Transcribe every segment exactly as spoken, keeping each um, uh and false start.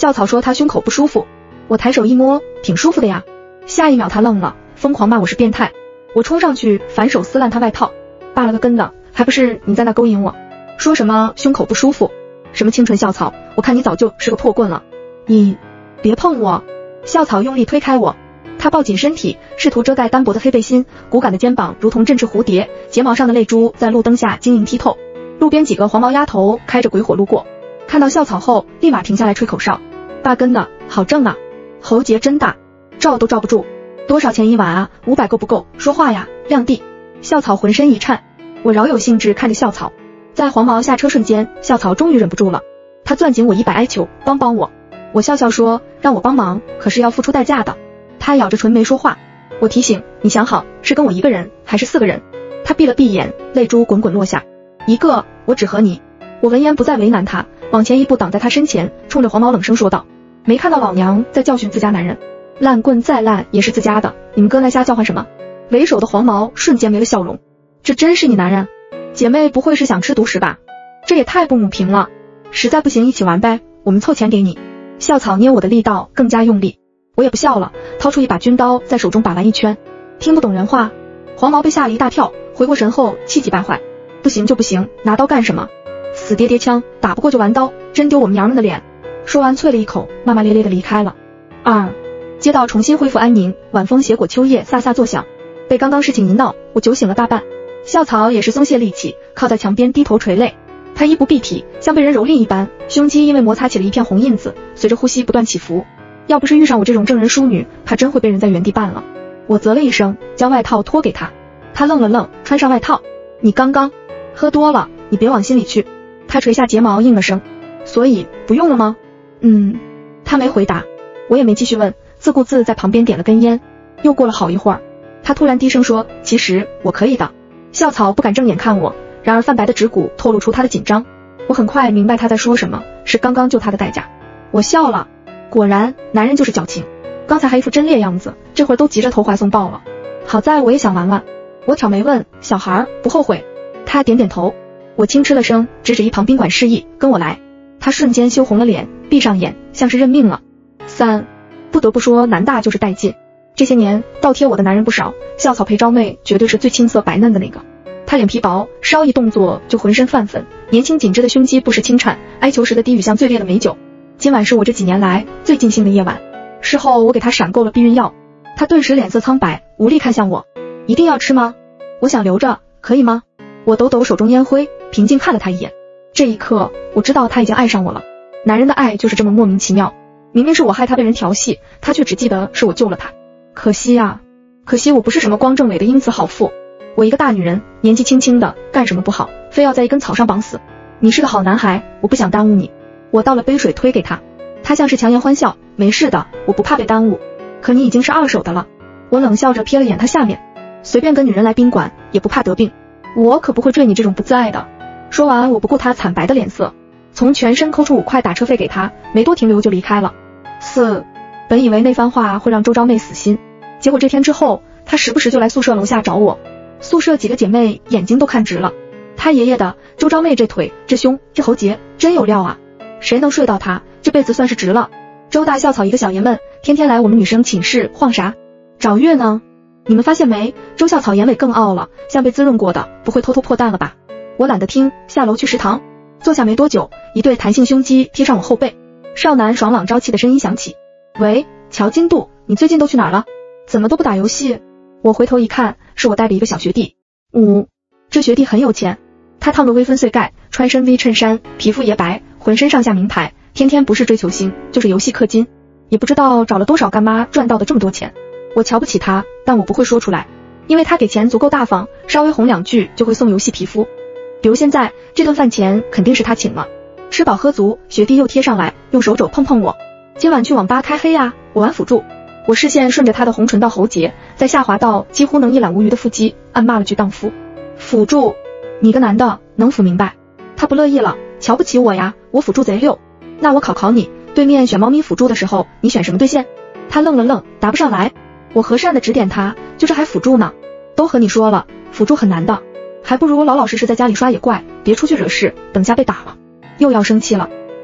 校草说他胸口不舒服，我抬手一摸，挺舒服的呀。下一秒他愣了，疯狂骂我是变态。我冲上去反手撕烂他外套，扒了个跟的，还不是你在那勾引我？说什么胸口不舒服，什么清纯校草，我看你早就是个破棍了。你别碰我！校草用力推开我，他抱紧身体，试图遮盖单薄的黑背心，骨感的肩膀如同振翅蝴蝶，睫毛上的泪珠在路灯下晶莹剔透。路边几个黄毛丫头开着鬼火路过，看到校草后立马停下来吹口哨。八根的好正啊，喉结真大，罩都罩不住。多少钱一晚啊？五百够不够？说话呀，亮弟！校草浑身一颤，我饶有兴致看着校草。在黄毛下车瞬间，校草终于忍不住了，他攥紧我衣摆哀求，帮帮我。我笑笑说，让我帮忙可是要付出代价的。他咬着唇没说话。我提醒，你想好是跟我一个人还是四个人？他闭了闭眼，泪珠滚滚落下。一个，我只和你。我闻言不再为难他，往前一步挡在他身前，冲着黄毛冷声说道，没看到老娘在教训自家男人？烂棍再烂也是自家的，你们哥来瞎叫唤什么？为首的黄毛瞬间没了笑容，这真是你男人？姐妹不会是想吃独食吧？这也太不母凭了。实在不行一起玩呗，我们凑钱给你。校草捏我的力道更加用力，我也不笑了，掏出一把军刀在手中把玩一圈。听不懂人话，黄毛被吓了一大跳，回过神后气急败坏，不行就不行，拿刀干什么？死爹爹枪，打不过就玩刀，真丢我们娘们的脸。说完啐了一口，骂骂咧咧的离开了。二街道重新恢复安宁，晚风携果秋叶飒飒作响。被刚刚事情一闹，我酒醒了大半。校草也是松懈力气，靠在墙边低头垂泪。他衣不蔽体，像被人蹂躏一般，胸肌因为摩擦起了一片红印子，随着呼吸不断起伏。要不是遇上我这种正人淑女，怕真会被人在原地绊了。我啧了一声，将外套脱给他。他愣了愣，穿上外套。你刚刚喝多了，你别往心里去。他垂下睫毛应了声，所以不用了吗？嗯。他没回答，我也没继续问，自顾自在旁边点了根烟。又过了好一会儿，他突然低声说，其实我可以的。校草不敢正眼看我，然而泛白的指骨透露出他的紧张。我很快明白他在说什么，是刚刚救他的代价。我笑了，果然男人就是矫情，刚才还一副真烈样子，这会儿都急着投怀送抱了。好在我也想玩玩，我挑眉问，小孩不后悔？他点点头。我轻嗤了声，指指一旁宾馆示意，跟我来。他瞬间羞红了脸，闭上眼，像是认命了。三，不得不说男大就是带劲，这些年倒贴我的男人不少，校草陪招妹绝对是最青涩白嫩的那个。他脸皮薄，稍一动作就浑身泛粉，年轻紧致的胸肌不时轻颤，哀求时的低语像最烈的美酒。今晚是我这几年来最尽兴的夜晚。事后我给他闪够了避孕药，他顿时脸色苍白，无力看向我。一定要吃吗？我想留着，可以吗？我抖抖手中烟灰，平静看了他一眼。这一刻我知道他已经爱上我了。男人的爱就是这么莫名其妙，明明是我害他被人调戏，他却只记得是我救了他。可惜啊，可惜我不是什么光正磊的英姿好妇，我一个大女人，年纪轻轻的，干什么不好，非要在一根草上绑死。你是个好男孩，我不想耽误你。我倒了杯水推给他，他像是强颜欢笑，没事的，我不怕被耽误。可你已经是二手的了。我冷笑着瞥了眼他下面，随便跟女人来宾馆也不怕得病，我可不会坠你这种不自爱的。说完我不顾他惨白的脸色，从全身抠出五块打车费给他，没多停留就离开了。四，本以为那番话会让周昭妹死心，结果这天之后，她时不时就来宿舍楼下找我。宿舍几个姐妹眼睛都看直了，她爷爷的周昭妹这腿这胸这喉结真有料啊，谁能睡到她，这辈子算是值了。周大校草一个小爷们，天天来我们女生寝室晃啥？找月呢？你们发现没，周校草眼尾更傲了，像被滋润过的，不会偷偷破蛋了吧？我懒得听，下楼去食堂。坐下没多久，一对弹性胸肌贴上我后背，少男爽朗朝气的声音响起，喂，乔金度，你最近都去哪儿了？怎么都不打游戏？我回头一看，是我带的一个小学弟。五，这学弟很有钱，他烫个微分碎盖，穿身 V 衬衫，皮肤也白，浑身上下名牌，天天不是追求星就是游戏氪金，也不知道找了多少干妈赚到的这么多钱。我瞧不起他，但我不会说出来，因为他给钱足够大方，稍微哄两句就会送游戏皮肤。比如现在这顿饭钱肯定是他请了，吃饱喝足，学弟又贴上来，用手肘碰碰我。今晚去网吧开黑啊，我玩辅助。我视线顺着他的红唇到喉结，再下滑到几乎能一览无余的腹肌，暗骂了句荡妇。辅助，你个男的能辅明白？他不乐意了，瞧不起我呀，我辅助贼溜。那我考考你，对面选猫咪辅助的时候，你选什么对线？他愣了愣，答不上来。我和善的指点他，就这还辅助呢？都和你说了，辅助很难的，还不如老老实实在家里刷野怪，别出去惹事，等下被打了。又要生气了。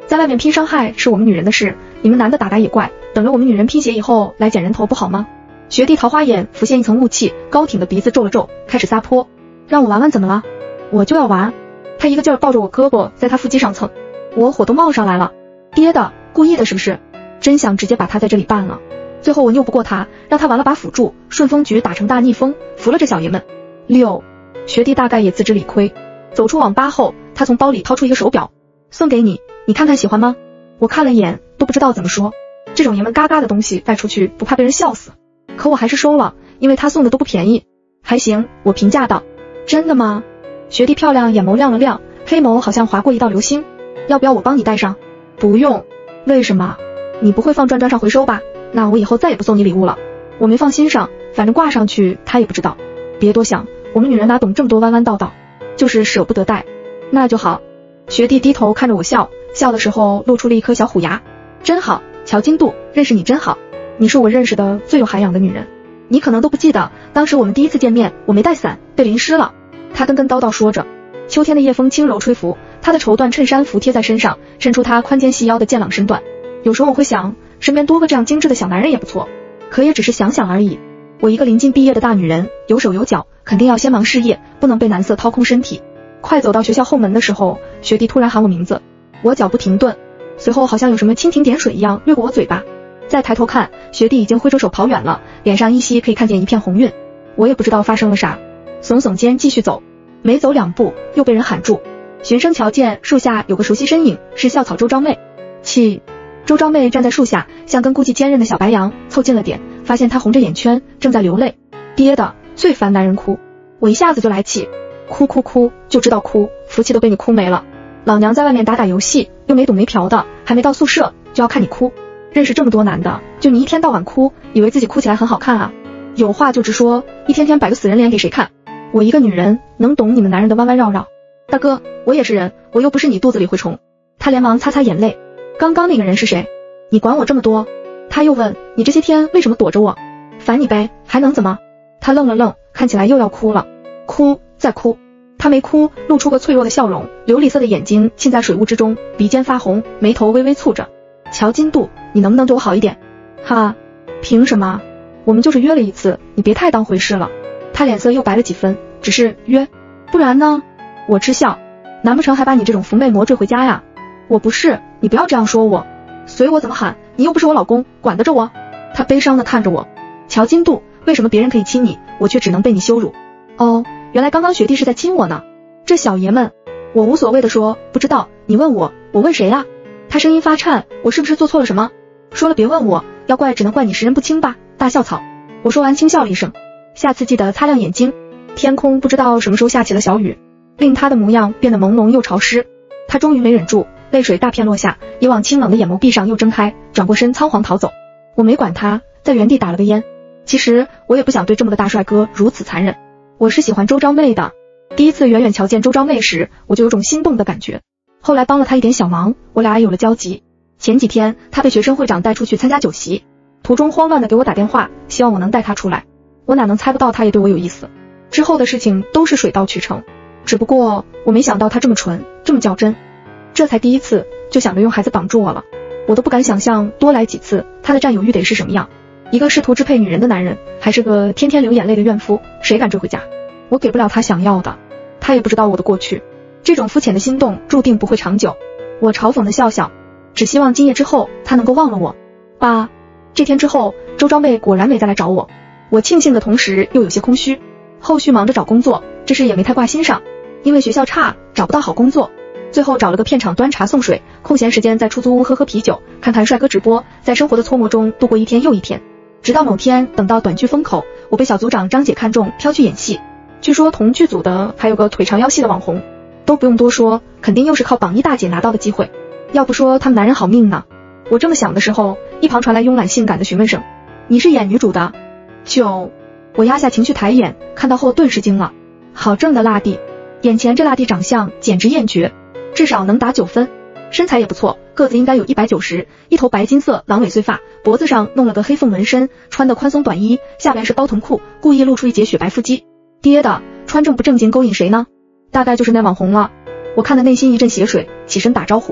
在外面拼伤害是我们女人的事，你们男的打打也怪，等着我们女人拼血以后来捡人头不好吗？学弟桃花眼浮现一层雾气，高挺的鼻子皱了皱，开始撒泼。让我玩玩怎么了？我就要玩。他一个劲儿抱着我胳膊在他腹肌上蹭，我火都冒上来了。爹的，故意的是不是？真想直接把他在这里办了。最后我拗不过他，让他玩了把辅助，顺风局打成大逆风，服了这小爷们。六，学弟大概也自知理亏，走出网吧后，他从包里掏出一个手表，送给你，你看看喜欢吗？我看了眼，都不知道怎么说。这种爷们嘎嘎的东西带出去不怕被人笑死？可我还是收了，因为他送的都不便宜。还行，我评价道。真的吗？学弟漂亮眼眸亮了亮，黑眸好像划过一道流星。要不要我帮你带上？不用。为什么？你不会放转转上回收吧？那我以后再也不送你礼物了。我没放心上，反正挂上去他也不知道。别多想，我们女人哪懂这么多弯弯道道，就是舍不得带。那就好。学弟低头看着我笑，笑的时候露出了一颗小虎牙。真好，乔金度，认识你真好，你是我认识的最有涵养的女人。你可能都不记得，当时我们第一次见面，我没带伞，被淋湿了。他跟跟叨叨说着。秋天的夜风轻柔吹拂，他的绸缎衬衫服贴在身上，衬出他宽肩细腰的健朗身段。有时候我会想，身边多个这样精致的小男人也不错，可也只是想想而已。我一个临近毕业的大女人，有手有脚，肯定要先忙事业，不能被男色掏空身体。快走到学校后门的时候，学弟突然喊我名字，我脚步停顿，随后好像有什么蜻蜓点水一样掠过我嘴巴。再抬头看，学弟已经挥着手跑远了，脸上依稀可以看见一片红晕。我也不知道发生了啥，耸耸肩继续走，没走两步又被人喊住。循声瞧见树下有个熟悉身影，是校草周昭妹。气，周昭妹站在树下，像根估计坚韧的小白羊，凑近了点，发现她红着眼圈正在流泪。爹的，最烦男人哭，我一下子就来气，哭哭哭就知道哭，福气都被你哭没了。老娘在外面打打游戏，又没赌没嫖的，还没到宿舍就要看你哭。认识这么多男的，就你一天到晚哭，以为自己哭起来很好看啊？有话就直说，一天天摆个死人脸给谁看？我一个女人能懂你们男人的弯弯绕绕？大哥，我也是人，我又不是你肚子里蛔虫。他连忙擦擦眼泪。刚刚那个人是谁？你管我这么多？他又问，你这些天为什么躲着我？烦你呗，还能怎么？他愣了愣，看起来又要哭了。哭，再哭。他没哭，露出个脆弱的笑容，琉璃色的眼睛浸在水雾之中，鼻尖发红，眉头微微蹙着。乔金度，你能不能对我好一点？哈，凭什么？我们就是约了一次，你别太当回事了。他脸色又白了几分，只是约，不然呢？我嗤笑，难不成还把你这种伏媚魔追回家呀？我不是，你不要这样说我，随我怎么喊，你又不是我老公，管得着我？他悲伤地看着我。乔金度，为什么别人可以亲你，我却只能被你羞辱？哦，原来刚刚学弟是在亲我呢。这小爷们，我无所谓地说，不知道，你问我，我问谁呀？他声音发颤，我是不是做错了什么？说了别问我，要怪只能怪你识人不清吧，大校草。我说完轻笑了一声，下次记得擦亮眼睛。天空不知道什么时候下起了小雨，令他的模样变得朦胧又潮湿。他终于没忍住，泪水大片落下，以往清冷的眼眸闭上又睁开，转过身仓皇逃走。我没管他，在原地打了个烟。其实我也不想对这么个大帅哥如此残忍，我是喜欢周昭妹的。第一次远远瞧见周昭妹时，我就有种心动的感觉。后来帮了他一点小忙，我俩也有了交集。前几天他被学生会长带出去参加酒席，途中慌乱的给我打电话，希望我能带他出来。我哪能猜不到他也对我有意思。之后的事情都是水到渠成，只不过我没想到他这么纯，这么较真。这才第一次就想着用孩子绑住我了，我都不敢想象多来几次他的占有欲得是什么样。一个试图支配女人的男人，还是个天天流眼泪的怨妇，谁敢追回家？我给不了他想要的，他也不知道我的过去。这种肤浅的心动注定不会长久。我嘲讽的笑笑，只希望今夜之后他能够忘了我。啊，这天之后，周昭妹果然没再来找我。我庆幸的同时又有些空虚。后续忙着找工作，这事也没太挂心上，因为学校差，找不到好工作。最后找了个片场端茶送水，空闲时间在出租屋喝喝啤酒，看看帅哥直播，在生活的搓磨中度过一天又一天。直到某天，等到短剧风口，我被小组长张姐看中，挑去演戏。据说同剧组的还有个腿长腰细的网红，都不用多说，肯定又是靠榜一大姐拿到的机会。要不说他们男人好命呢。我这么想的时候，一旁传来慵懒性感的询问声：“你是演女主的？”就我压下情绪抬眼，看到后顿时惊了，好正的辣弟，眼前这辣弟长相简直艳绝，至少能打九分，身材也不错，个子应该有一百九十，一头白金色狼尾碎发，脖子上弄了个黑凤纹身，穿的宽松短衣，下边是包臀裤，故意露出一截雪白腹肌。爹的，穿正不正经勾引谁呢？大概就是那网红了。我看的内心一阵血水，起身打招呼。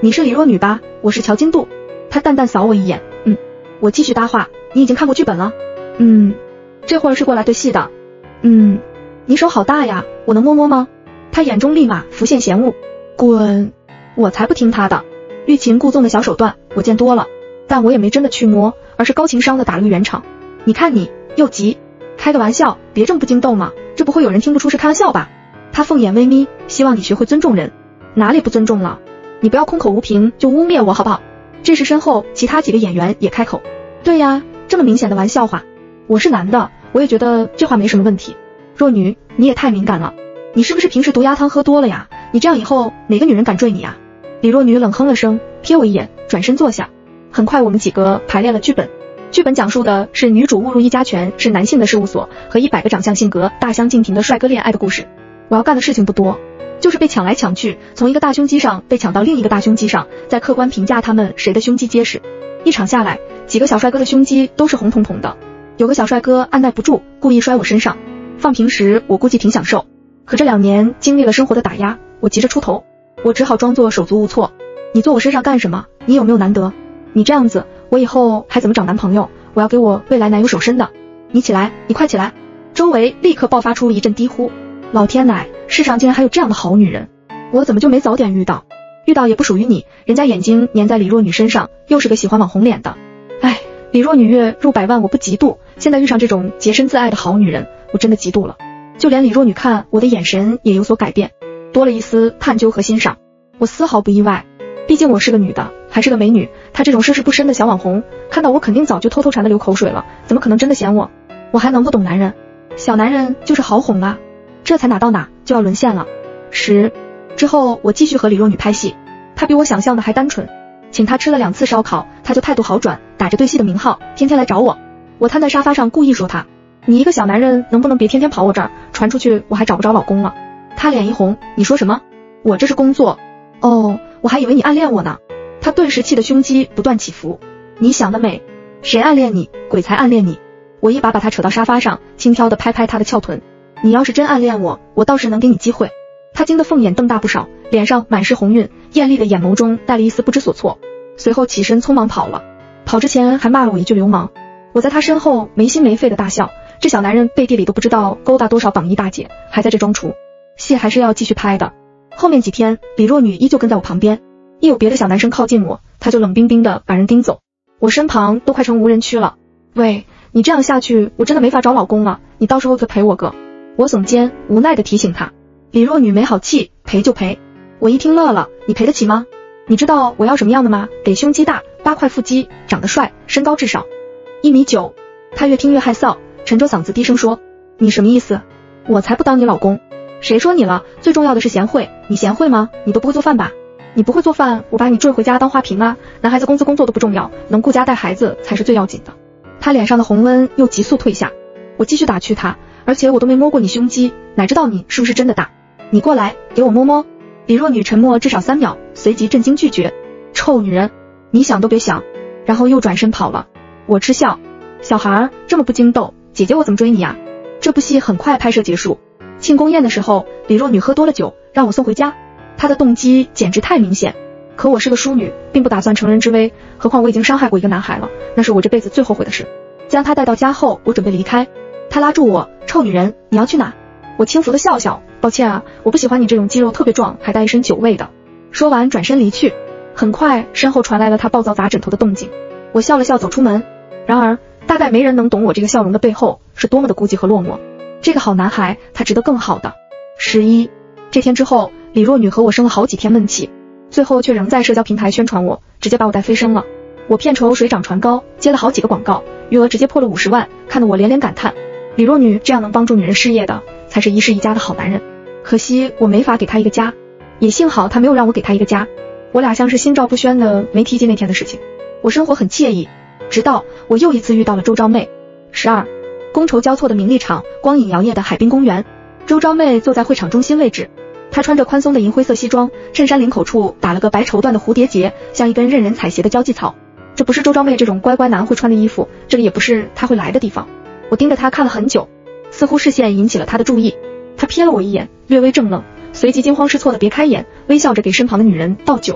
你是李若女吧？我是乔金度。他淡淡扫我一眼，嗯。我继续搭话，你已经看过剧本了？嗯。这会儿是过来对戏的。嗯。你手好大呀，我能摸摸吗？他眼中立马浮现嫌恶。滚！我才不听他的。欲擒故纵的小手段我见多了，但我也没真的去摸，而是高情商的打了个圆场。你看你又急，开个玩笑，别这么不经斗嘛，这不会有人听不出是开玩笑吧？他凤眼微眯，希望你学会尊重人。哪里不尊重了？你不要空口无凭就污蔑我好不好？这时身后其他几个演员也开口。对呀，这么明显的玩笑话，我是男的，我也觉得这话没什么问题。若女，你也太敏感了，你是不是平时毒鸭汤喝多了呀？你这样以后哪个女人敢追你啊？李若女冷哼了声，瞥我一眼，转身坐下。很快我们几个排练了剧本。剧本讲述的是女主误入一家全是男性的事务所，和一百个长相性格大相径庭的帅哥恋爱的故事。我要干的事情不多，就是被抢来抢去，从一个大胸肌上被抢到另一个大胸肌上，再客观评价他们谁的胸肌结实。一场下来，几个小帅哥的胸肌都是红彤彤的，有个小帅哥按耐不住，故意摔我身上。放平时我估计挺享受，可这两年经历了生活的打压，我急着出头，我只好装作手足无措。你坐我身上干什么？你有没有难得？你这样子，我以后还怎么找男朋友？我要给我未来男友手伸的。你起来，你快起来！周围立刻爆发出一阵低呼。老天奶，世上竟然还有这样的好女人，我怎么就没早点遇到？遇到也不属于你，人家眼睛粘在李若女身上，又是个喜欢网红脸的。哎，李若女月入百万我不嫉妒，现在遇上这种洁身自爱的好女人，我真的嫉妒了。就连李若女看我的眼神也有所改变，多了一丝探究和欣赏。我丝毫不意外，毕竟我是个女的，还是个美女，她这种涉世不深的小网红，看到我肯定早就偷偷馋的流口水了，怎么可能真的嫌我？我还能不懂男人？小男人就是好哄啊，这才哪到哪就要沦陷了。十之后我继续和李若女拍戏，她比我想象的还单纯，请她吃了两次烧烤，她就态度好转，打着对戏的名号，天天来找我。我瘫在沙发上故意说她，你一个小男人能不能别天天跑我这儿，传出去我还找不着老公了。她脸一红，你说什么？我这是工作。哦，我还以为你暗恋我呢。她顿时气得胸肌不断起伏。你想得美，谁暗恋你？鬼才暗恋你。我一把把她扯到沙发上，轻佻地拍拍她的翘臀。你要是真暗恋我，我倒是能给你机会。她惊得凤眼瞪大不少，脸上满是红晕，艳丽的眼眸中带了一丝不知所措，随后起身匆忙跑了。跑之前还骂了我一句流氓。我在她身后没心没肺的大笑，这小男人背地里都不知道勾搭多少榜一大姐，还在这装厨。戏还是要继续拍的。后面几天，李若女依旧跟在我旁边，一有别的小男生靠近我，她就冷冰冰的把人盯走。我身旁都快成无人区了。喂，你这样下去，我真的没法找老公了，你到时候可陪我个。我耸肩，无奈的提醒她。李若女没好气，赔就赔。我一听乐了，你赔得起吗？你知道我要什么样的吗？给胸肌大，八块腹肌，长得帅，身高至少一米九。她越听越害臊，沉着嗓子低声说，你什么意思？我才不当你老公。谁说你了？最重要的是贤惠，你贤惠吗？你都不会做饭吧？你不会做饭，我把你拽回家当花瓶啊！男孩子工资工作都不重要，能顾家带孩子才是最要紧的。他脸上的红温又急速退下，我继续打趣他，而且我都没摸过你胸肌，哪知道你是不是真的大？你过来，给我摸摸。李若女沉默至少三秒，随即震惊拒绝，臭女人，你想都别想，然后又转身跑了。我嗤笑，小孩这么不经斗，姐姐我怎么追你啊？这部戏很快拍摄结束。庆功宴的时候，李若女喝多了酒，让我送回家。她的动机简直太明显，可我是个淑女，并不打算乘人之危，何况我已经伤害过一个男孩了，那是我这辈子最后悔的事。将她带到家后，我准备离开，她拉住我，臭女人，你要去哪？我轻浮的笑笑，抱歉啊，我不喜欢你这种肌肉特别壮还带一身酒味的。说完转身离去。很快身后传来了她暴躁砸枕头的动静，我笑了笑走出门。然而大概没人能懂我这个笑容的背后是多么的孤寂和落寞。这个好男孩，他值得更好的。十一这天之后，李若女和我生了好几天闷气，最后却仍在社交平台宣传我，直接把我带飞升了。我片酬水涨船高，接了好几个广告，余额直接破了五十万，看得我连连感叹，李若女这样能帮助女人事业的，才是一世一家的好男人。可惜我没法给他一个家，也幸好他没有让我给他一个家。我俩像是心照不宣的没提及那天的事情，我生活很惬意。直到我又一次遇到了周昭妹。十二觥筹交错的名利场，光影摇曳的海滨公园。周昭妹坐在会场中心位置，她穿着宽松的银灰色西装，衬衫领口处打了个白绸缎的蝴蝶结，像一根任人采撷的交际草。这不是周昭妹这种乖乖男会穿的衣服，这里也不是她会来的地方。我盯着她看了很久，似乎视线引起了她的注意。她瞥了我一眼，略微怔愣，随即惊慌失措的别开眼，微笑着给身旁的女人倒酒。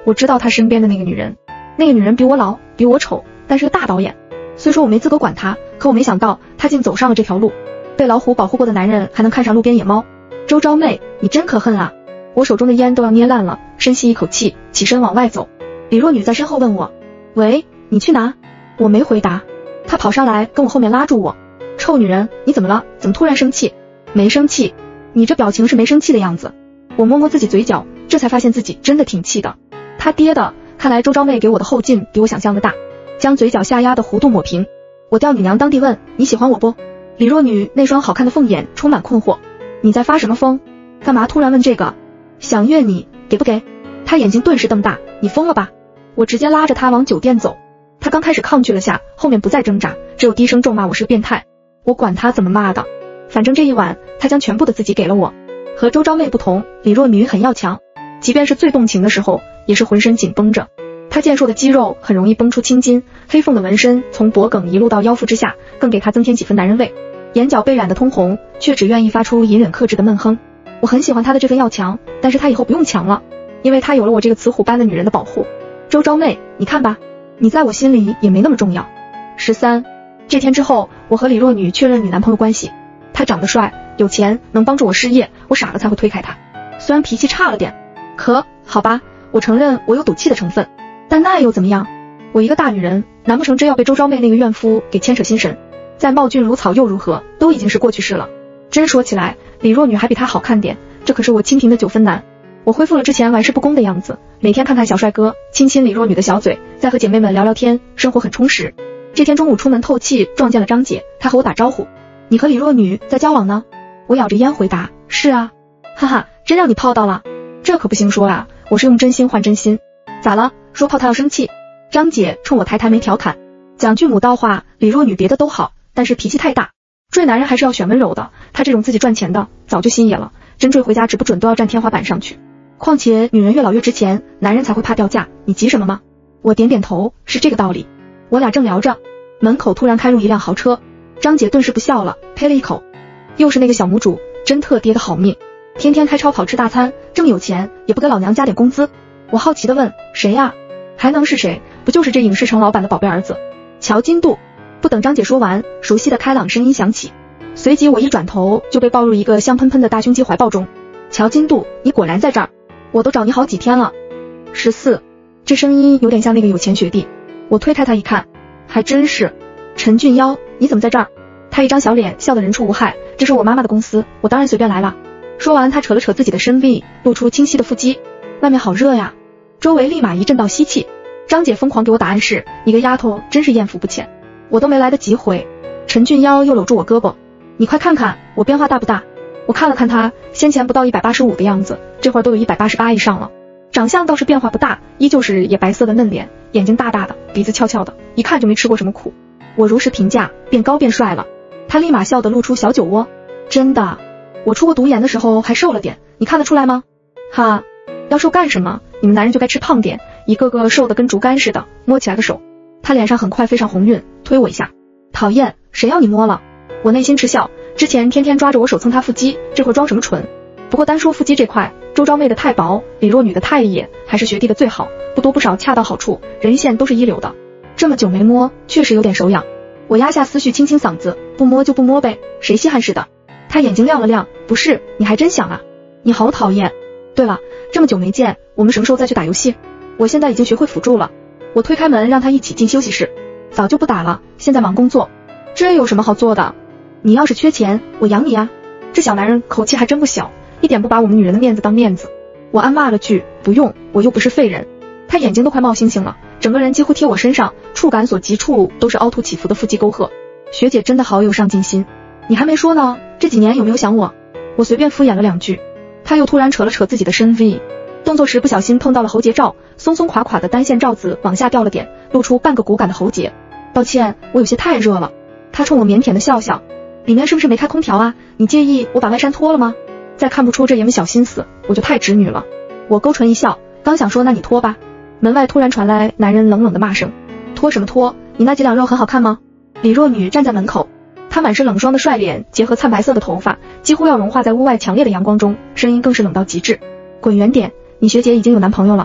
我知道他身边的那个女人，那个女人比我老，比我丑，但是个大导演。虽说我没资格管她，可我没想到她竟走上了这条路。被老虎保护过的男人还能看上路边野猫。周昭妹，你真可恨啊！我手中的烟都要捏烂了，深吸一口气，起身往外走。李若女在身后问我，喂，你去哪？我没回答。她跑上来跟我后面拉住我，臭女人，你怎么了？怎么突然生气？没生气，你这表情是没生气的样子。我摸摸自己嘴角，这才发现自己真的挺气的。他爹的，看来周昭妹给我的后劲比我想象的大。将嘴角下压的弧度抹平，我调女娘当地问，你喜欢我不？李若女那双好看的凤眼充满困惑，你在发什么疯？干嘛突然问这个？想约你，给不给？她眼睛顿时瞪大，你疯了吧？我直接拉着她往酒店走。她刚开始抗拒了下，后面不再挣扎，只有低声咒骂我是个变态。我管她怎么骂的，反正这一晚她将全部的自己给了我。和周昭妹不同，李若女很要强，即便是最动情的时候也是浑身紧绷着。她健硕的肌肉很容易绷出青筋，黑凤的纹身从脖颈一路到腰腹之下，更给她增添几分男人味。眼角被染得通红，却只愿意发出隐忍克制的闷哼。我很喜欢她的这份要强，但是她以后不用强了，因为她有了我这个雌虎般的女人的保护。周昭妹，你看吧，你在我心里也没那么重要。十三，这天之后，我和李若女确认女男朋友关系。他长得帅，有钱，能帮助我事业，我傻了才会推开他。虽然脾气差了点，可好吧，我承认我有赌气的成分，但那又怎么样？我一个大女人，难不成真要被周昭妹那个怨妇给牵扯心神？再貌俊如草又如何，都已经是过去式了。真说起来，李若女还比他好看点，这可是我清贫的九分男。我恢复了之前玩世不恭的样子，每天看看小帅哥，亲亲李若女的小嘴，再和姐妹们聊聊天，生活很充实。这天中午出门透气，撞见了张姐，她和我打招呼，你和李若女在交往呢？我咬着烟回答，是啊。哈哈，真让你泡到了，这可不行说啊，我是用真心换真心。咋了？说泡她要生气？张姐冲我抬抬眉调侃，讲句母道话，李若女别的都好，但是脾气太大，追男人还是要选温柔的，她这种自己赚钱的早就心野了，真追回家指不准都要站天花板上去。况且女人越老越值钱，男人才会怕掉价，你急什么吗？我点点头，是这个道理。我俩正聊着，门口突然开入一辆豪车，张姐顿时不笑了，呸了一口，又是那个小母主，真特爹的好命，天天开超跑吃大餐，这么有钱也不给老娘加点工资。我好奇地问，谁呀？还能是谁？不就是这影视城老板的宝贝儿子乔金度？不等张姐说完，熟悉的开朗声音响起，随即我一转头就被抱入一个香喷喷的大胸肌怀抱中。乔金度，你果然在这儿，我都找你好几天了。十四，这声音有点像那个有钱学弟。我推开他一看，还真是陈俊妖，你怎么在这儿？他一张小脸笑得人畜无害，这是我妈妈的公司，我当然随便来了。说完他扯了扯自己的深 V， 露出清晰的腹肌。外面好热呀，周围立马一阵道吸气。张姐疯狂给我打暗示，你个丫头真是艳福不浅。我都没来得及回，陈俊妖又搂住我胳膊，你快看看我变化大不大？我看了看他，先前不到一百八十五的样子，这会儿都有一百八十八以上了。长相倒是变化不大，依旧是野白色的嫩脸，眼睛大大的，鼻子翘翘的，一看就没吃过什么苦。我如实评价，变高变帅了。他立马笑得露出小酒窝，真的，我出过毒研的时候还瘦了点，你看得出来吗？哈，要瘦干什么？你们男人就该吃胖点，一个个瘦得跟竹竿似的，摸起来个手。他脸上很快飞上红晕，推我一下，讨厌，谁要你摸了？我内心嗤笑，之前天天抓着我手蹭他腹肌，这会装什么蠢？不过单说腹肌这块，周昭妹的太薄，李若女的太野，还是学弟的最好，不多不少恰到好处，人线都是一流的。这么久没摸，确实有点手痒。我压下思绪，清清嗓子，不摸就不摸呗，谁稀罕似的。他眼睛亮了亮，不是，你还真想啊，你好讨厌。对了，这么久没见，我们什么时候再去打游戏？我现在已经学会辅助了。我推开门让他一起进休息室，早就不打了，现在忙工作。这有什么好做的？你要是缺钱，我养你呀。这小男人口气还真不小，一点不把我们女人的面子当面子。我暗骂了句，不用，我又不是废人。他眼睛都快冒星星了，整个人几乎贴我身上，触感所及处都是凹凸起伏的腹肌沟壑。学姐真的好有上进心。你还没说呢，这几年有没有想我？我随便敷衍了两句，他又突然扯了扯自己的深 V， 动作时不小心碰到了喉结罩，松松垮垮的单线罩子往下掉了点，露出半个骨感的喉结。抱歉，我有些太热了。他冲我腼腆的笑笑，里面是不是没开空调啊？你介意我把外衫脱了吗？再看不出这爷们小心思，我就太直女了。我勾唇一笑，刚想说那你脱吧，门外突然传来男人冷冷的骂声，脱什么脱？你那几两肉很好看吗？李若女站在门口，她满是冷霜的帅脸，结合灿白色的头发，几乎要融化在屋外强烈的阳光中，声音更是冷到极致。滚远点，你学姐已经有男朋友了。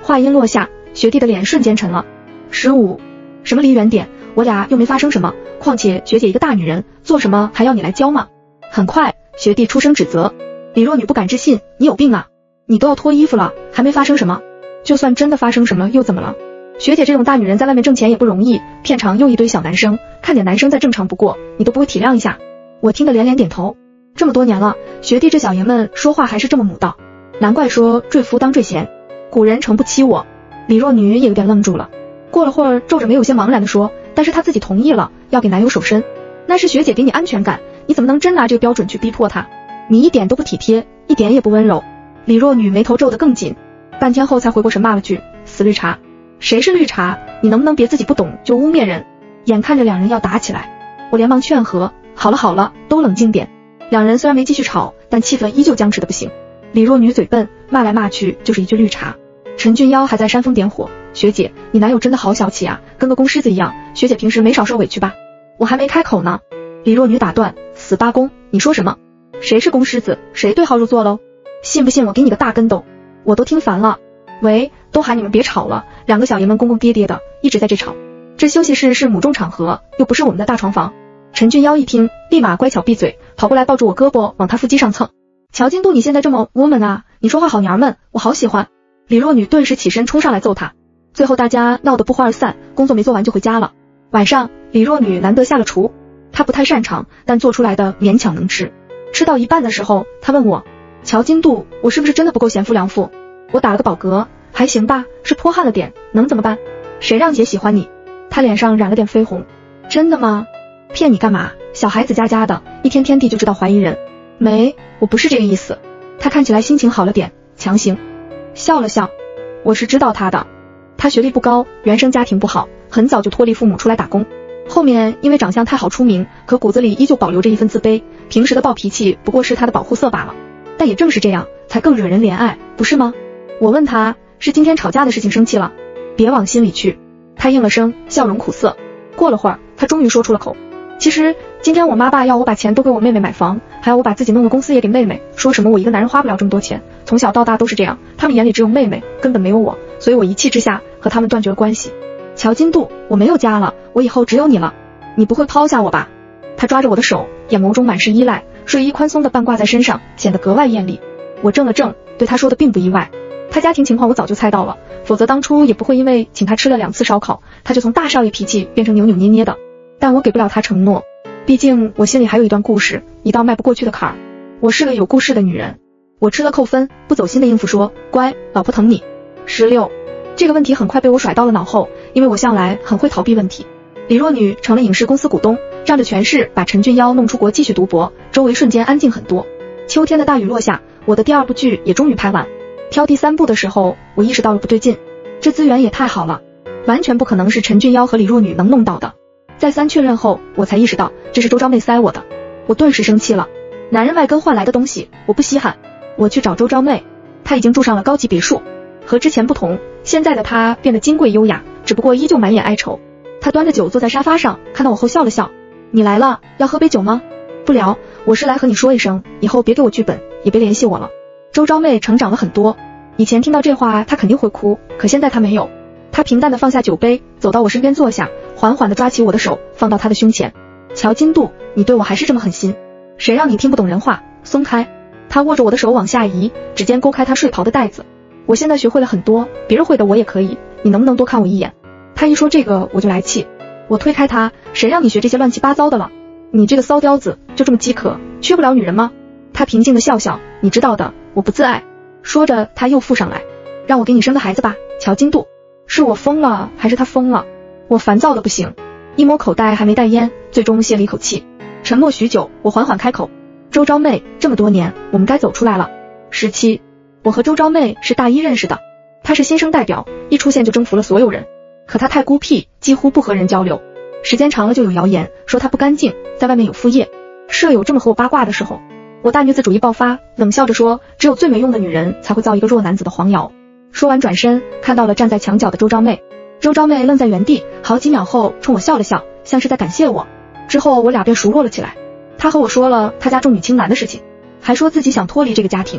话音落下，学弟的脸瞬间沉了。十五，什么离远点，我俩又没发生什么，况且学姐一个大女人，做什么还要你来教吗？很快，学弟出声指责。李若女不敢置信，你有病啊，你都要脱衣服了，还没发生什么，就算真的发生什么又怎么了？学姐这种大女人在外面挣钱也不容易，片场又一堆小男生，看点男生再正常不过，你都不会体谅一下？我听得连连点头。这么多年了，学弟这小爷们说话还是这么母道，难怪说坠夫当坠贤，古人诚不欺我。李若女也有点愣住了，过了会儿皱着眉有些茫然地说，但是她自己同意了，要给男友手身，那是学姐给你安全感，你怎么能真拿这个标准去逼迫她？你一点都不体贴，一点也不温柔。李若女眉头皱得更紧，半天后才回过神骂了句，死绿茶。谁是绿茶？你能不能别自己不懂就污蔑人？眼看着两人要打起来，我连忙劝和，好了好了，都冷静点。两人虽然没继续吵，但气氛依旧僵持的不行。李若女嘴笨，骂来骂去就是一句绿茶。陈俊妖还在煽风点火，学姐，你男友真的好小气啊，跟个公狮子一样，学姐平时没少受委屈吧？我还没开口呢。李若女打断，死八公，你说什么？谁是公狮子？谁对号入座喽？信不信我给你个大跟斗？我都听烦了。喂，都喊你们别吵了，两个小爷们公公爹爹的，一直在这吵。这休息室是母众场合，又不是我们的大床房。陈俊妖一听，立马乖巧闭嘴，跑过来抱住我胳膊往他腹肌上蹭。乔金度，你现在这么 woman 啊，你说话好娘们，我好喜欢。李若女顿时起身冲上来揍他，最后大家闹得不欢而散，工作没做完就回家了。晚上，李若女难得下了厨，她不太擅长，但做出来的勉强能吃。吃到一半的时候，她问我，乔金度，我是不是真的不够贤夫良妇？我打了个饱嗝，还行吧，是泼汗了点，能怎么办？谁让姐喜欢你？她脸上染了点绯红。真的吗？骗你干嘛？小孩子家家的，一天天地就知道怀疑人。没，我不是这个意思。她看起来心情好了点，强行笑了笑。我是知道她的，她学历不高，原生家庭不好，很早就脱离父母出来打工，后面因为长相太好出名，可骨子里依旧保留着一份自卑，平时的暴脾气不过是她的保护色罢了。但也正是这样，才更惹人怜爱，不是吗？我问她，是今天吵架的事情生气了？别往心里去。她应了声，笑容苦涩。过了会儿，她终于说出了口，其实今天我妈爸要我把钱都给我妹妹买房，还要我把自己弄个公司也给妹妹，说什么我一个男人花不了这么多钱，从小到大都是这样，他们眼里只有妹妹，根本没有我，所以我一气之下和他们断绝了关系。乔金度，我没有家了，我以后只有你了，你不会抛下我吧？他抓着我的手，眼眸中满是依赖，睡衣宽松的半挂在身上，显得格外艳丽。我怔了怔，对他说的并不意外，他家庭情况我早就猜到了，否则当初也不会因为请他吃了两次烧烤，他就从大少爷脾气变成扭扭捏捏的。但我给不了他承诺，毕竟我心里还有一段故事，一道迈不过去的坎儿。我是个有故事的女人。我吃了扣分，不走心的应付说，乖，老婆疼你。十六，这个问题很快被我甩到了脑后，因为我向来很会逃避问题。李若女成了影视公司股东，仗着权势把陈俊妖弄出国继续读博，周围瞬间安静很多。秋天的大雨落下，我的第二部剧也终于拍完。挑第三部的时候，我意识到了不对劲，这资源也太好了，完全不可能是陈俊妖和李若女能弄到的。再三确认后，我才意识到这是周昭妹塞我的，我顿时生气了。男人外根换来的东西，我不稀罕。我去找周昭妹，她已经住上了高级别墅，和之前不同，现在的她变得金贵优雅，只不过依旧满眼哀愁。她端着酒坐在沙发上，看到我后笑了笑，你来了，要喝杯酒吗？不聊，我是来和你说一声，以后别给我剧本，也别联系我了。周昭妹成长了很多，以前听到这话她肯定会哭，可现在她没有。她平淡地放下酒杯，走到我身边坐下，缓缓地抓起我的手，放到她的胸前。乔金度，你对我还是这么狠心，谁让你听不懂人话，松开。她握着我的手往下移，指尖勾开她睡袍的带子。我现在学会了很多，别人会的我也可以，你能不能多看我一眼？她一说这个我就来气，我推开她，谁让你学这些乱七八糟的了？你这个骚刁子，就这么饥渴，缺不了女人吗？她平静地笑笑，你知道的，我不自爱。说着她又附上来，让我给你生个孩子吧，乔金度。是我疯了，还是他疯了？我烦躁的不行，一摸口袋还没带烟，最终泄了一口气。沉默许久，我缓缓开口，周昭妹，这么多年，我们该走出来了。十七，我和周昭妹是大一认识的，她是新生代表，一出现就征服了所有人，可她太孤僻，几乎不和人交流。时间长了就有谣言说她不干净，在外面有副业。舍友这么和我八卦的时候，我大女子主义爆发，冷笑着说，只有最没用的女人才会造一个弱男子的黄谣。说完转身看到了站在墙角的周昭妹，周昭妹愣在原地，好几秒后冲我笑了笑，像是在感谢我。之后我俩便熟络了起来，她和我说了她家重女轻男的事情，还说自己想脱离这个家庭。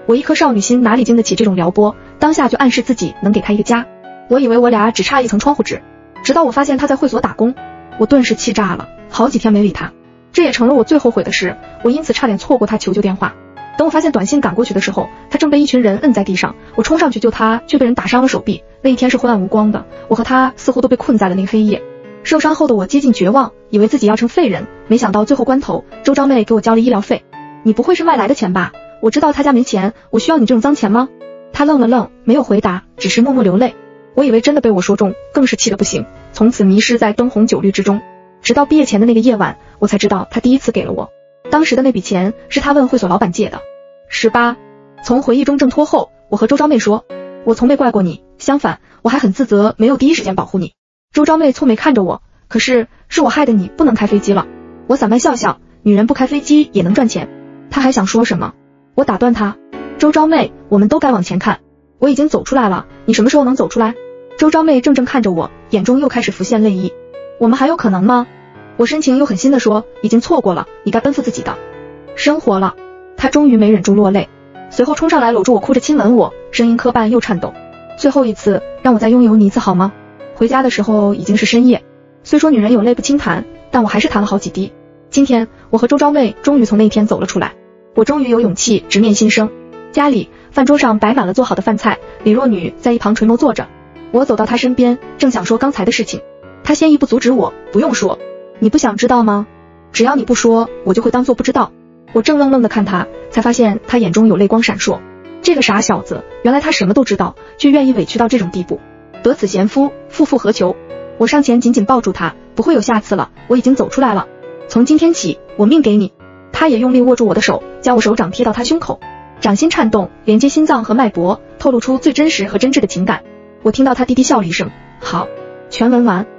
我一颗少女心哪里经得起这种撩拨，当下就暗示自己能给他一个家。我以为我俩只差一层窗户纸，直到我发现他在会所打工，我顿时气炸了，好几天没理他。这也成了我最后悔的事，我因此差点错过他求救电话。等我发现短信赶过去的时候，他正被一群人摁在地上，我冲上去救他，却被人打伤了手臂。那一天是昏暗无光的，我和他似乎都被困在了那个黑夜。受伤后的我接近绝望，以为自己要成废人，没想到最后关头，周昭妹给我交了医疗费。你不会是外来的钱吧？我知道他家没钱，我需要你这种脏钱吗？他愣了愣，没有回答，只是默默流泪。我以为真的被我说中，更是气得不行，从此迷失在灯红酒绿之中。直到毕业前的那个夜晚，我才知道他第一次给了我。当时的那笔钱是他问会所老板借的。十八，从回忆中挣脱后，我和周昭妹说，我从没怪过你，相反，我还很自责没有第一时间保护你。周昭妹蹙眉看着我，可是是我害得你不能开飞机了。我散漫笑笑，女人不开飞机也能赚钱。她还想说什么，我打断她，周昭妹，我们都该往前看，我已经走出来了，你什么时候能走出来？周昭妹怔怔看着我，眼中又开始浮现泪意。我们还有可能吗？我深情又狠心地说，已经错过了，你该奔赴自己的生活了。她终于没忍住落泪，随后冲上来搂住我，哭着亲吻我，声音磕绊又颤抖。最后一次，让我再拥有你一次好吗？回家的时候已经是深夜，虽说女人有泪不轻弹，但我还是弹了好几滴。今天我和周昭妹终于从那天走了出来，我终于有勇气直面心声。家里饭桌上摆满了做好的饭菜，李若女在一旁垂眸坐着。我走到她身边，正想说刚才的事情，她先一步阻止我，不用说，你不想知道吗？只要你不说，我就会当作不知道。我正愣愣地看她，才发现她眼中有泪光闪烁。这个傻小子，原来他什么都知道，却愿意委屈到这种地步。得此贤夫，复复何求？我上前紧紧抱住他，不会有下次了，我已经走出来了。从今天起，我命给你。他也用力握住我的手，将我手掌贴到他胸口，掌心颤动，连接心脏和脉搏，透露出最真实和真挚的情感。我听到他低低笑了一声，好。全文完。